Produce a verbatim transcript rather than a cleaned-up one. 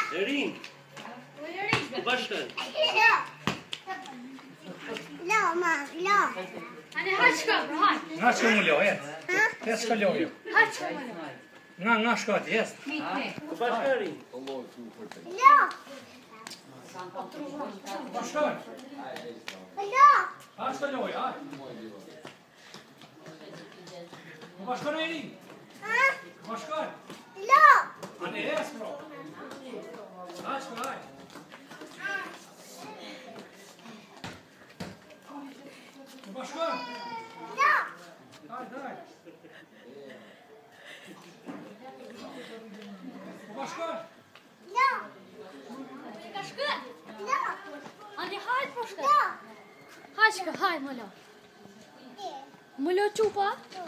Erin. Başkan. لا ما لا أنا هاشكا هاي Ngashka muljo, jet. Tes ka lojo. هاشكا ماله Nga ngashka ti, jes. Başkan Erin. لا Bashkoj. لا Hashka lojo, haj. Bashkoj e ri. ها Bashkoj. لا Ane jes, bro. Hashka, haj. Bashkoj. لا Hajde, hajde. Bashkoj. لا كشكل لا أنا هاي بوشكا لا هاشكا هاي ماله ماله تشوفه